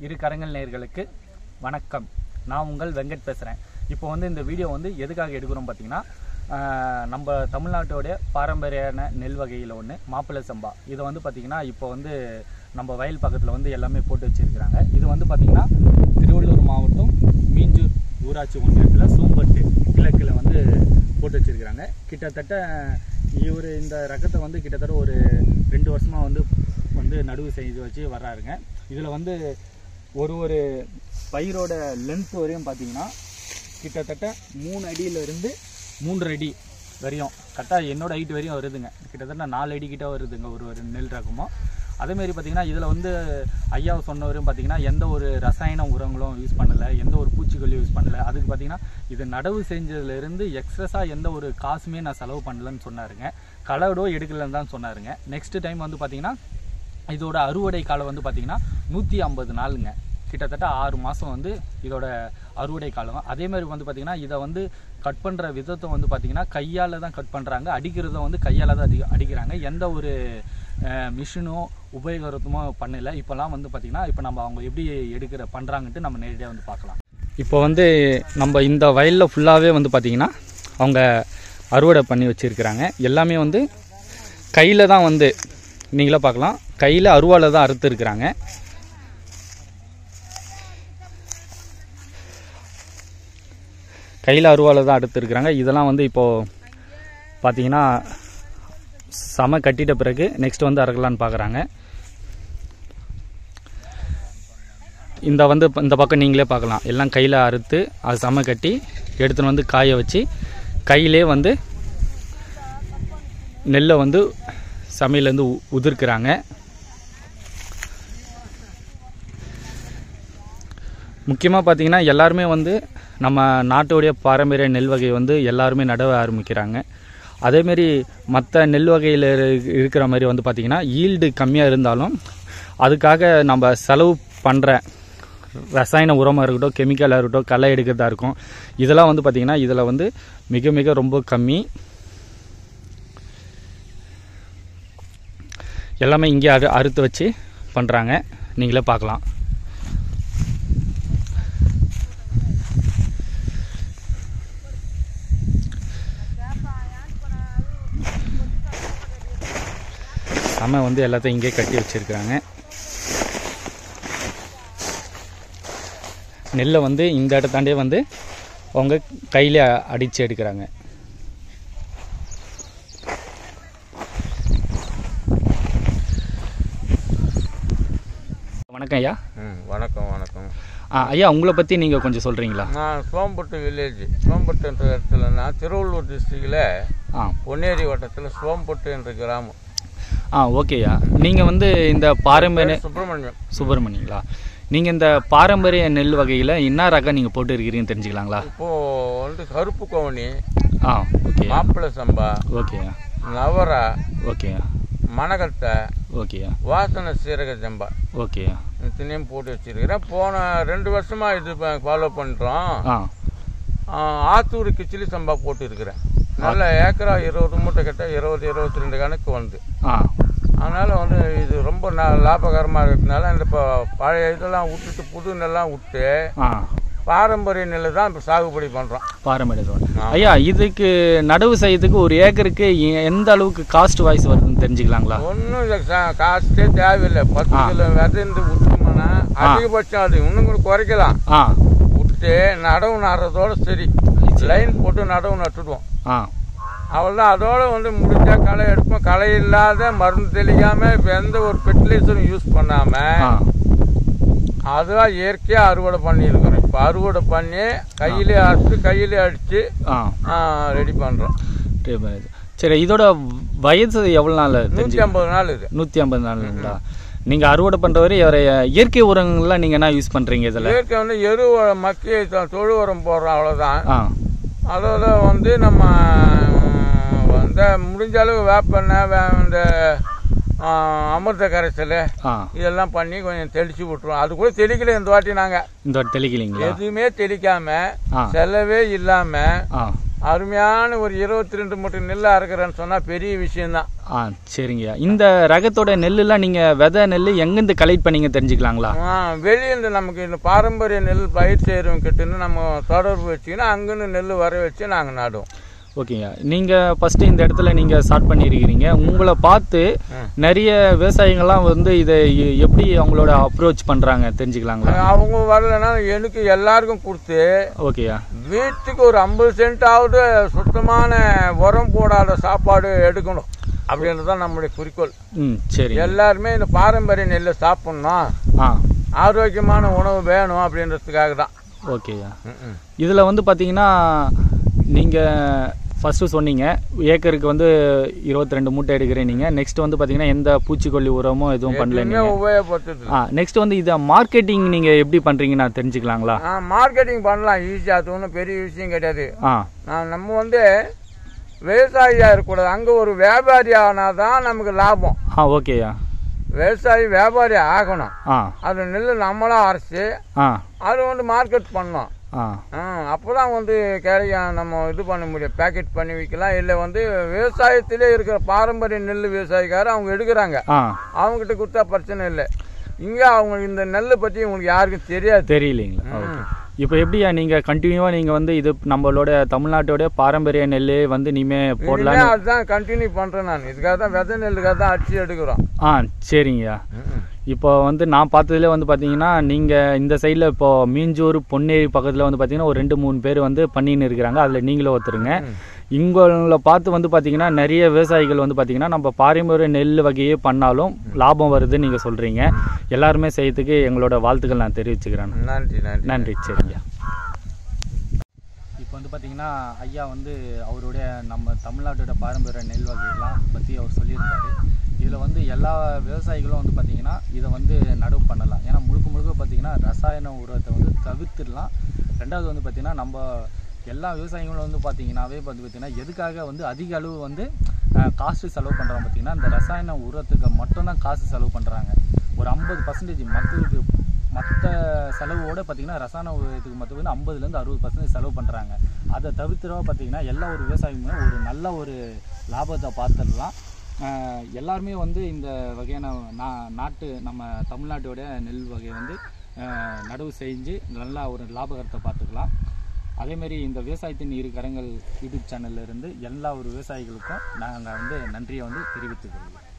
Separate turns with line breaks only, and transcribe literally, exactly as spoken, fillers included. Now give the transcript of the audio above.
இரு கரங்கள் நேயர்களுக்கு வணக்கம். நான் உங்கள் வெங்கட் பேசுகிறேன். இப்போ வந்து இந்த வீடியோ வந்து எதுக்காக எடுக்கிறோம் பார்த்தீங்கன்னா, நம்ம தமிழ்நாட்டோடைய பாரம்பரியான நெல் வகையில் ஒன்று மாப்பிள்ளை சம்பா. இதை வந்து பார்த்திங்கன்னா இப்போ வந்து நம்ம வயல் பக்கத்தில் வந்து எல்லாமே போட்டு வச்சுருக்கிறாங்க. இது வந்து பார்த்திங்கன்னா திருவள்ளூர் மாவட்டம் மீஞ்சூர் ஊராட்சி ஒன்றியத்தில் சூம்பட்டு கிழக்கில் வந்து போட்டு வச்சுருக்கிறாங்க. கிட்டத்தட்ட இவர் இந்த ரகத்தை வந்து கிட்டத்தட்ட ஒரு ரெண்டு வருஷமாக வந்து வந்து நடுவு செய்து வச்சு வர்றாருங்க. இதில் வந்து ஒரு ஒரு பயிரோட லென்த் வரையும் பார்த்தீங்கன்னா கிட்டத்தட்ட மூணு அடியிலிருந்து மூன்று அடி வரையும் கரெக்டாக என்னோட ஹைட் வரையும் வருதுங்க. கிட்டத்தட்ட நாலு அடி கிட்ட வருதுங்க ஒரு ஒரு நெல் ரகமும். அதேமாரி பார்த்திங்கன்னா இதில் வந்து ஐயா சொன்னவரும் பார்த்திங்கன்னா எந்த ஒரு ரசாயன உரங்களும் யூஸ் பண்ணலை, எந்த ஒரு பூச்சிக்கொல்லியும் யூஸ் பண்ணலை. அதுக்கு பார்த்திங்கன்னா இது நடவு செஞ்சதுலேருந்து எக்ஸ்ட்ரெஸ்ஸாக எந்த ஒரு காசுமே நான் செலவு பண்ணலன்னு சொன்னாருங்க. களடோ எடுக்கலன்னு தான் சொன்னாருங்க. நெக்ஸ்ட் டைம் வந்து பார்த்திங்கன்னா இதோட அறுவடை காலம் வந்து பார்த்திங்கன்னா நூற்றி ஐம்பது நாளுங்க. கிட்டத்தட்ட ஆறு மாதம் வந்து இதோட அறுவடை காலம். அதேமாதிரி வந்து பார்த்திங்கன்னா இதை வந்து கட் பண்ணுற விதத்தை வந்து பார்த்திங்கன்னா கையால் தான் கட் பண்ணுறாங்க. அடிக்கிறத வந்து கையால் தான் அடி அடிக்கிறாங்க. எந்த ஒரு மிஷினோ உபயோகரத்துமோ பண்ணலை. இப்போல்லாம் வந்து பார்த்திங்கன்னா இப்போ நம்ம அவங்க எப்படி எடுக்கிற பண்ணுறாங்கன்ட்டு நம்ம நேரடியாக வந்து பார்க்கலாம். இப்போ வந்து நம்ம இந்த வயலில் ஃபுல்லாகவே வந்து பார்த்திங்கன்னா அவங்க அறுவடை பண்ணி வச்சுருக்கிறாங்க. எல்லாமே வந்து கையில் தான் வந்து நீங்களே பார்க்கலாம், கையில் அருவாவில் தான் அறுத்து இருக்கிறாங்க. கையில் அருவாவில் தான் அறுத்து இருக்கிறாங்க. இதெல்லாம் வந்து இப்போது பார்த்தீங்கன்னா சம கட்டிட்ட பிறகு நெக்ஸ்ட் வந்து அறுக்கலான்னு பார்க்குறாங்க. இந்த வந்து இந்த பக்கம் நீங்களே பார்க்கலாம், எல்லாம் கையில் அறுத்து அது சம கட்டி எடுத்துன்னு வந்து காய வச்சு கையிலே வந்து நெல்லை வந்து சமையலேருந்து உதிர்க்கிறாங்க. முக்கியமாக பார்த்திங்கன்னா எல்லாருமே வந்து நம்ம நாட்டுடைய பாரம்பரிய நெல் வகையை வந்து எல்லாருமே நடவ ஆரம்பிக்கிறாங்க. அதேமாரி மற்ற நெல் வகையில் இருக்கிற மாதிரி வந்து பார்த்திங்கன்னா ஈல்டு கம்மியாக இருந்தாலும் அதுக்காக நம்ம செலவு பண்ணுற ரசாயன உரமாக இருக்கட்டும், கெமிக்கலாக இருக்கட்டும், களை எடுக்கிறதா இருக்கும், இதெல்லாம் வந்து பார்த்திங்கன்னா இதில் வந்து மிக மிக ரொம்ப கம்மி. எல்லாமே இங்கே அறு அறுத்து வச்சு பண்ணுறாங்க, நீங்களே பார்க்கலாம். சம வந்து எல்லாத்தையும் இங்கே கட்டி வச்சுருக்காங்க. நெல்லை வந்து இந்த இடத்தாண்டே வந்து அவங்க கையில் அடித்து எடுக்கிறாங்க. வணக்கம் ஐயா.
ம் வணக்கம் வணக்கம்
ஐயா, உங்களை பற்றி நீங்கள் கொஞ்சம் சொல்கிறீங்களா?
நான் சோம்பட்டு வில்லேஜ், சோம்பட்டுன்ற இடத்துல நான் திருவள்ளூர் டிஸ்ட்ரிக்டில் ஆ பொன்னேரி வட்டத்தில் சோம்பட்டு என்ற கிராமம்.
ஆ ஓகேயா. நீங்கள் வந்து இந்த பாரம்பரிய
சுப்பிரமணியம்
சுப்பிரமணியங்களா நீங்கள் இந்த பாரம்பரிய நெல் வகையில் என்ன ரகம் நீங்கள் போட்டு இருக்கிறீங்கன்னு தெரிஞ்சுக்கலாங்களா?
இப்போது வந்து கருப்பு கவுனி,
ஆ ஓகே,
மாப்பிள்ளை சம்பா,
ஓகே,
நவரா,
ஓகே,
மணகட்டை,
ஓகே,
வாசனை சீரக சம்பா,
ஓகே,
இத்தனையும் போட்டு வச்சிருக்கிறேன். போன ரெண்டு வருஷமாக இது ஃபாலோ பண்ணுறோம். ஆத்தூர் கிச்சிலி சம்பா போட்டு இருக்கிறேன். நல்ல ஏக்கரா இருபது மூட்டை கிட்ட இருபது இருபத்தி ரெண்டு கணக்கு வந்து, அதனால் வந்து இது ரொம்ப ந லாபகரமாக இருக்கிறதுனால இந்த இப்போ பழைய இதெல்லாம் விட்டுட்டு புது நெல்லாம் விட்டு பாரம்பரிய நெல் தான் இப்போ சாகுபடி பண்ணுறோம்.
பாரம்பரிய ஐயா, இதுக்கு நடவு செய்யறதுக்கு ஒரு ஏக்கருக்கு எந்த அளவுக்கு காஸ்ட் வாய்ஸ் வருதுன்னு தெரிஞ்சுக்கலாங்களா?
ஒன்றும் காஸ்ட்டே தேவையில்லை. பத்து கிலோ விதைந்து விட்டோம்னா அதிகபட்சம் அது இன்னும் கூட குறைக்கலாம். விட்டு நடவு நடுறதோட சரி, லைன் போட்டு நடவு நட்டுடுவோம். அவ்வளோதான். அதோட வந்து முடிஞ்சா களை எடுப்போம். களை இல்லாத மருந்து தெளிக்காம எந்த ஒரு ஃபெர்டிலைசரும் யூஸ் பண்ணாம அதுதான் இயற்கையாக அறுவடை பண்ணியிருக்கிறோம். இப்போ அறுவடை பண்ணி கையிலே அரைச்சி கையிலே அடித்து ரெடி பண்ணுறோம்.
சரி, இதோட வயசு எவ்வளோ நாள்?
நூற்றி ஐம்பது நாள். இது நூற்றி
ஐம்பது நாளுங்களா? நீங்கள் அறுவடை பண்ணுறவரை இயற்கை உரங்கள்லாம் நீங்கள் என்ன யூஸ் பண்ணுறீங்க? இதில்
இயற்கை வந்து எரு மக்கி தொழு உரம் போடுறோம், அவ்வளோதான். அதோட வந்து நம்ம இந்த முடிஞ்ச அளவு வேப்பெண்ணெய், இந்த அமிர்த கரைசல் இதெல்லாம் பண்ணி கொஞ்சம் தெளிச்சு விட்டுருவோம். அது கூட தெளிக்கல இந்த வாட்டி. நாங்கள்
இந்த வாட்டி தெளிக்கலீங்க,
எதுவுமே தெளிக்காம செலவே இல்லாம அருமையான ஒரு இருபத்தி ரெண்டு மூட்டை நெல் அறுக்கிறேன்னு சொன்னால் பெரிய விஷயம்தான்.
ஆ சரிங்கய்யா. இந்த ரகத்தோட நெல்லுலாம் நீங்கள் விதை நெல் எங்கேருந்து கலெக்ட் பண்ணீங்க தெரிஞ்சுக்கலாங்களா?
ஆ வெளியிருந்து நமக்கு இந்த பாரம்பரிய நெல் பயிர் செய்கிறவங்க கிட்டேருந்து நம்ம தொடர்பு வச்சிங்கன்னா அங்கேருந்து நெல் வர வச்சு நாங்கள் நடுவோம்.
ஓகேங்க. நீங்கள் ஃபஸ்ட்டு இந்த இடத்துல நீங்கள் ஸ்டார்ட் பண்ணியிருக்கிறீங்க. உங்களை பார்த்து நிறைய விவசாயிகள்லாம் வந்து இதை எப்படி அவங்களோட அப்ரோச் பண்ணுறாங்க தெரிஞ்சுக்கலாங்களா?
அவங்க வரலைன்னா எனக்கு எல்லாருக்கும் கொடுத்து
ஓகேயா
வீட்டுக்கு ஒரு ஐம்பது சென்டாவது சுத்தமான உரம் போடாத சாப்பாடு எடுக்கணும் அப்படின்றது தான் நம்முடைய குறிக்கோள்.
ம் சரி.
எல்லாருமே இந்த பாரம்பரிய நெல்லை சாப்பிட்ணும்,
ஆ
ஆரோக்கியமான உணவு வேணும் அப்படின்றதுக்காக தான்.
ஓகேயா. இதில் வந்து பார்த்தீங்கன்னா நீங்கள் ஃபஸ்ட்டு சொன்னீங்க ஏக்கருக்கு வந்து இருபத்தி ரெண்டு மூட்டை எடுக்கிறேன் நீங்கள். நெக்ஸ்ட் வந்து பார்த்தீங்கன்னா எந்த பூச்சிக்கொல்லி உரமும் எதுவும் பண்ணல நீங்கள்.
உபயோகப்படுத்துது.
ஆ நெக்ஸ்ட் வந்து இதை மார்க்கெட்டிங் நீங்கள் எப்படி பண்ணுறீங்க நான் தெரிஞ்சுக்கலாங்களா?
ஆ மார்க்கெட்டிங் பண்ணலாம் ஈஸியாக, அது ஒன்றும் பெரிய விஷயம் கிடையாது.
ஆ
நான் நம்ம வந்து விவசாயியாக இருக்கக்கூடாது, அங்கே ஒரு வியாபாரி ஆனால் தான் நமக்கு லாபம்.
ஆ ஓகேயா.
விவசாயி வியாபாரி ஆகணும்.
ஆ
அது நெல் நம்மளாம் அரைச்சி
ஆ
அது வந்து மார்க்கெட் பண்ணணும்.
ஆ
அப்போ தான் வந்து கிடைக்கும், நம்ம இது பண்ண முடியும், பேக்கெட் பண்ணி விற்கலாம். இல்லை வந்து விவசாயத்திலே இருக்கிற பாரம்பரிய நெல் விவசாயிக்காரர் அவங்க எடுக்கிறாங்க, அவங்ககிட்ட கொடுத்தா பிரச்சனை இல்லை. இங்கே அவங்க இந்த நெல்லை பற்றி உங்களுக்கு யாருக்கும் தெரியாது,
தெரியலைங்களா? இப்போ எப்படியா நீங்கள் கண்டினியூவாக நீங்கள் வந்து இது நம்மளோட தமிழ்நாட்டோட பாரம்பரிய நெல் வந்து இனிமேல் போடலாம்,
அதுதான் கண்டினியூ பண்ணுறேன் நான். இதுக்காக தான் விதை நெல்லுக்காக தான் அடிச்சு எடுக்கிறோம்.
ஆ சரிங்கய்யா. இப்போ வந்து நான் பார்த்ததுல வந்து பார்த்தீங்கன்னா நீங்கள் இந்த சைடில் இப்போது மீஞ்சூர் பொன்னேரி பக்கத்தில் வந்து பார்த்தீங்கன்னா ஒரு ரெண்டு மூணு பேர் வந்து பண்ணின்னு இருக்கிறாங்க, அதில் நீங்களும் ஒருத்தருங்க. இவங்களை பார்த்து வந்து பார்த்தீங்கன்னா நிறைய விவசாயிகள் வந்து பார்த்தீங்கன்னா நம்ம பாரம்பரிய நெல் வகையே பண்ணாலும் லாபம் வருதுன்னு நீங்கள் சொல்கிறீங்க. எல்லாருமே செய்யறதுக்கு எங்களோட வாழ்த்துக்கள் நான் தெரிவிச்சுக்கிறேன்.
நன்றி நன்றி
நன்றி. சரிங்க. இப்போ வந்து பார்த்தீங்கன்னா ஐயா வந்து அவருடைய நம்ம தமிழ்நாட்டோட பாரம்பரிய நெல் வகையெல்லாம் பற்றி அவர் சொல்லியிருந்தாரு. இதில் வந்து எல்லா விவசாயிகளும் வந்து பார்த்திங்கன்னா இதை வந்து நடவு பண்ணலாம். ஏன்னா முழுக்க முழுக்க பார்த்திங்கன்னா ரசாயன உரத்தை வந்து தவிர்த்துடலாம். ரெண்டாவது வந்து பார்த்திங்கன்னா நம்ம எல்லா விவசாயிகளும் வந்து பார்த்திங்கன்னாவே வந்து பார்த்திங்கன்னா எதுக்காக வந்து அதிக அளவு வந்து காசு செலவு பண்ணுறாங்க பார்த்திங்கன்னா இந்த ரசாயன உரத்துக்கு மட்டும்தான் காசு செலவு பண்ணுறாங்க. ஒரு ஐம்பது பர்சன்டேஜ் மற்றதுக்கு மற்ற செலவோடு பார்த்திங்கன்னா ரசாயன உரத்துக்கு மட்டும் வந்து ஐம்பதுலேருந்து அறுபது பர்சன்டேஜ் செலவு பண்ணுறாங்க. அதை தவிர்த்துறவா பார்த்திங்கன்னா எல்லா ஒரு விவசாயியுமே ஒரு நல்ல ஒரு லாபத்தை பார்த்துடலாம். எல்லாருமே வந்து இந்த வகையான நா நாட்டு நம்ம தமிழ்நாட்டோட நெல் வகையை வந்து நடவு செஞ்சு நல்லா ஒரு லாபகரத்தை பார்த்துக்கலாம். அதேமாரி இந்த விவசாயத்தின் இரு கரங்கள் யூடியூப் சேனல்ல இருந்து எல்லா ஒரு விவசாயிகளுக்கும் நாங்கள் வந்து நன்றியை வந்து தெரிவித்துக் கொள்வோம்.